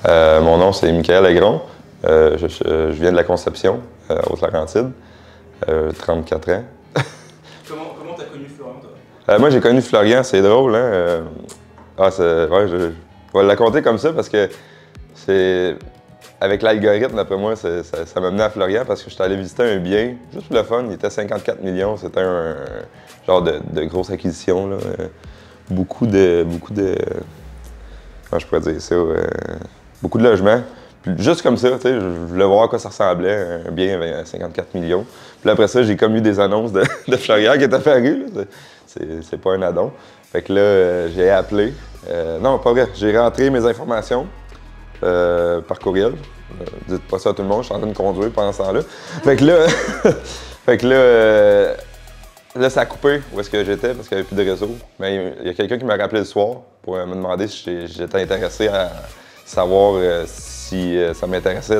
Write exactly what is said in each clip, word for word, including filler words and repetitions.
Euh, mon nom, c'est Michael Aigron. Euh, je, je, je viens de la Conception, euh, Haute-Laurentide, euh, trente-quatre ans. Comment comment t'as connu Florian, toi? Euh, moi, j'ai connu Florian, c'est drôle, hein? Euh, ah, ouais, je, je vais la compter comme ça parce que c'est... Avec l'algorithme, d'après moi, ça, ça m'a mené à Florian parce que je suis allé visiter un bien, juste pour le fun, il était cinquante-quatre millions, c'était un, un genre de, de grosse acquisition, là. Euh, beaucoup de... beaucoup de... Comment je pourrais dire ça? Euh, beaucoup de logements. Puis juste comme ça, tu sais, je voulais voir à quoi ça ressemblait, un bien avec cinquante-quatre millions. Puis après ça, j'ai comme eu des annonces de, de Florian qui étaient apparues, là. C'est pas un addon. Fait que là, euh, j'ai appelé. Euh, non, pas vrai, j'ai rentré mes informations euh, par courriel. Euh, dites pas ça à tout le monde, je suis en train de conduire pendant ce temps-là. Fait que là, fait que là, euh, là, ça a coupé où est-ce que j'étais parce qu'il n'y avait plus de réseau. Mais il y a quelqu'un qui m'a rappelé le soir pour me demander si j'étais intéressé à savoir euh, si euh, ça m'intéressait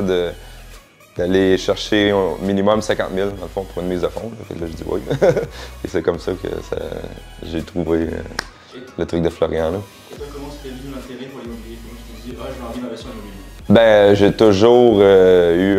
d'aller chercher au minimum cinquante mille dans le fond pour une mise de fonds. Fait que là, je dis oui. Et c'est comme ça que j'ai trouvé euh, le truc de Florian. Là. Et toi, comment c'était venu l'intérêt pour l'immobilier? Comment tu te dis, ah, j'ai envie d'investir en immobilier? Ben, j'ai toujours euh, eu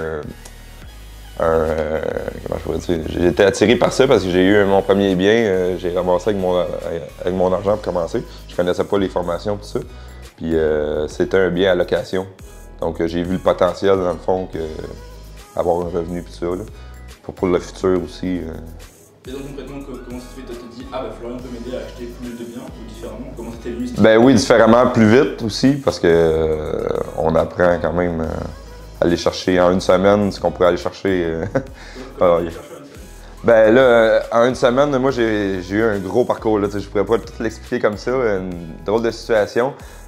un. un euh, comment je pourrais dire? J'ai été attiré par ça parce que j'ai eu mon premier bien. Euh, j'ai ramassé avec mon, avec mon argent pour commencer. Je connaissais pas les formations, tout ça. Puis euh, c'était un bien à location. Donc euh, j'ai vu le potentiel, dans le fond, que avoir un revenu, puis ça, là. Pour, pour le futur aussi. Euh. Et donc concrètement, comment ça se fait? Tu te dis, ah bah Florian peut m'aider à acheter plus de biens ou différemment? Comment ça t'est venu? Ben oui, différemment, plus vite aussi, parce que euh, on apprend quand même euh, à aller chercher en une semaine ce qu'on pourrait aller chercher. Euh. Alors, yeah. Ben là, en une semaine, moi j'ai eu un gros parcours, là, je pourrais pas tout l'expliquer comme ça, une drôle de situation.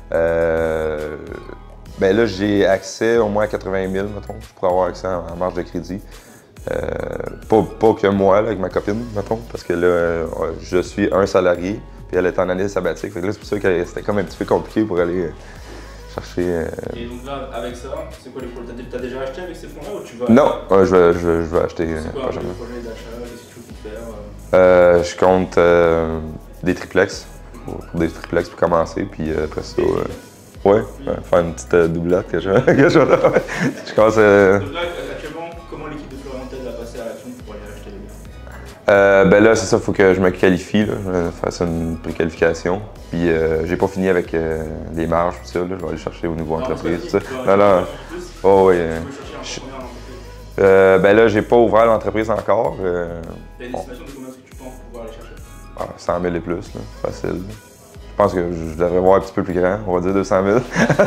Euh, ben là, j'ai accès au moins à quatre-vingt mille, mettons, pour avoir accès en, en marge de crédit. Euh, pas, pas que moi, là, avec ma copine, mettons, parce que là, euh, je suis un salarié, puis elle est en année sabbatique. Fait que là, c'est pour ça que c'était comme un petit peu compliqué pour aller euh, chercher. Euh... Et donc là, avec ça, c'est quoi les projets? T'as déjà acheté avec ces fonds-là ou tu vas? Non, euh, je, vais, je, vais, je vais acheter. C'est quoi le projet d'achat? Qu'est-ce que tu veux faire? Euh, je compte euh, des triplex, pour, pour des triplex pour commencer, puis euh, après ça. Euh, ouais, ouais, faire une petite euh, doublette que je, que je, je commence. Euh... Donc là, actuellement, comment l'équipe de Florian t'aide à passer à l'action pour aller acheter les biens? Euh, ben là, c'est ça, il faut que je me qualifie, là, je fasse une préqualification. Puis euh, j'ai pas fini avec euh, les marges, tout ça, là, je vais aller chercher au niveau entreprise, tout ça. Non, non. Oh, oui. Euh, je, euh, ben là, j'ai pas ouvert l'entreprise encore. Euh, T'as une estimation de combien est-ce que tu penses pouvoir aller chercher? Ah, cent mille et plus, là, facile. Je pense que je devrais voir un petit peu plus grand, on va dire deux cent mille. Donc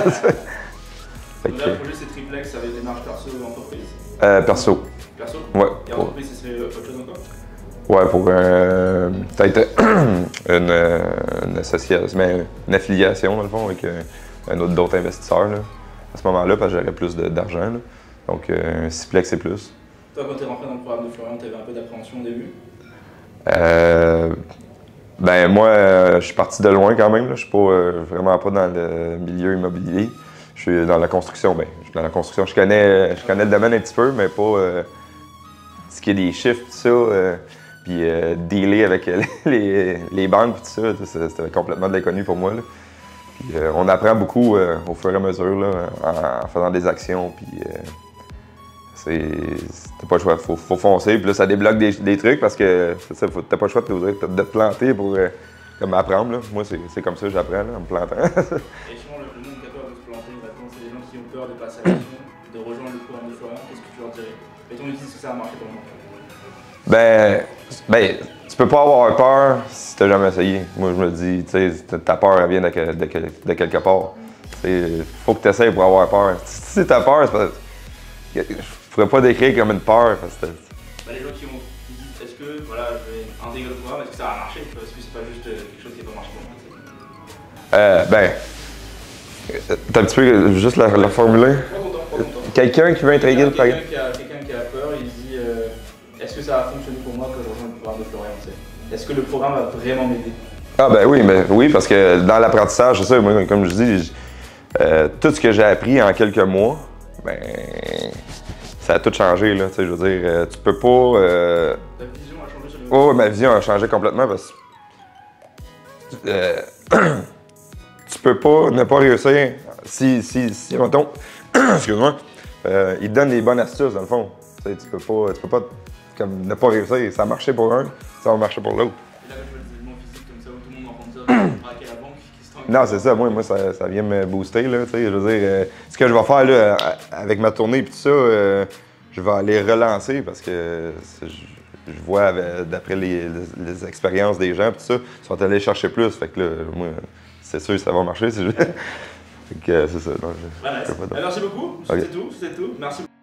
là, le projet c'est triplex avec des marges perso ou entreprise? Euh, perso. Perso? Ouais. Et entreprise, ce serait autre chose encore? Ouais, pour euh, peut-être une, une association, mais une affiliation, dans le fond, avec euh, un autre d'autres investisseurs, là, à ce moment-là, parce que j'aurais plus d'argent. Donc, euh, un sixplex et plus. Toi, quand tu es rentré dans le programme de Florian, tu avais un peu d'appréhension au début? Euh, ben, moi, euh, je suis parti de loin quand même. Là. Je suis pas, euh, vraiment pas dans le milieu immobilier. Je suis dans la construction. Ben, je suis dans la construction. Je connais, je connais le domaine un petit peu, mais pas euh, ce qui est des chiffres, tout ça. Euh, Puis euh, dealer avec les, les banques et tout ça, c'était complètement de l'inconnu pour moi. Là. Puis, euh, on apprend beaucoup euh, au fur et à mesure là, en, en faisant des actions. Puis euh, c'est pas le choix, faut, faut foncer. Puis là, ça débloque des, des trucs parce que t'as pas le choix de te, de te planter pour euh, comme apprendre. Là. Moi, c'est comme ça que j'apprends en me plantant. Et souvent, le, le monde qui a peur de se planter, maintenant, c'est des gens qui ont peur de passer à l'action, de rejoindre le programme de Florian. Qu'est-ce que tu leur dirais? Mettons, ils disent que ça a marché pour le moment. Ben, ben, tu peux pas avoir peur si t'as jamais essayé. Moi, je me dis, tu sais, ta peur, elle vient de, de, de quelque part. Il faut que tu essayes pour avoir peur. Si t'as peur, c'est parce que je pourrais pas décrire comme une peur. Parce que ben, les gens qui ont qui disent, est-ce que, voilà, je vais intégrer le programme, est-ce que ça va marcher? Est-ce que c'est pas juste quelque chose qui va pas marcher pour moi? Euh, ben, t'as un petit peu juste la, la formuler. Quelqu'un qui veut intégrer le programme. Quelqu'un qui a peur, il dit, euh, est-ce que ça va fonctionner pour moi que je rejoigne le programme de Florian? Est-ce que le programme va vraiment m'aider? Ah ben oui, mais oui, parce que dans l'apprentissage, c'est ça, moi, comme je dis, euh, tout ce que j'ai appris en quelques mois, ben, ça a tout changé, là, tu sais, je veux dire, euh, tu peux pas... Euh... Ta vision a changé sur le... Oh, ma vision a changé complètement parce que... Euh, tu peux pas ne pas réussir si, si, si, mettons, excuse-moi, euh, il te donne des bonnes astuces, dans le fond. Tu sais, tu peux pas, tu peux pas comme, ne pas réussir. Ça a marché pour un, ça va marcher pour l'autre. Et là, je vois des éléments physiques comme ça où tout le monde entend ça, braquer la banque, qui se tend. Non, c'est ça. Moi, moi ça, ça vient me booster, là, tu sais. Je veux dire, euh, ce que je vais faire, là, avec ma tournée et tout ça, euh, je vais aller relancer parce que je, je vois, d'après les, les, les expériences des gens, tout ça, ils sont allés chercher plus. Fait que là, moi, c'est sûr que ça va marcher. Si je... fait que c'est ça. Non, je, Voilà, je merci beaucoup. Okay. C'est tout, c'est tout. Merci.